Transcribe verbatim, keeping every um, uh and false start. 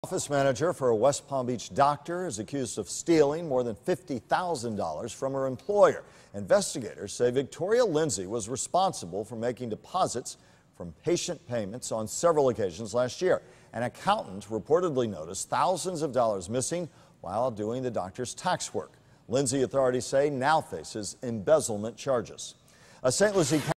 Office manager for a West Palm Beach doctor is accused of stealing more than fifty thousand dollars from her employer. Investigators say Victoria Lindsay was responsible for making deposits from patient payments on several occasions last year. An accountant reportedly noticed thousands of dollars missing while doing the doctor's tax work. Lindsay, authorities say, now faces embezzlement charges. A Saint Lucie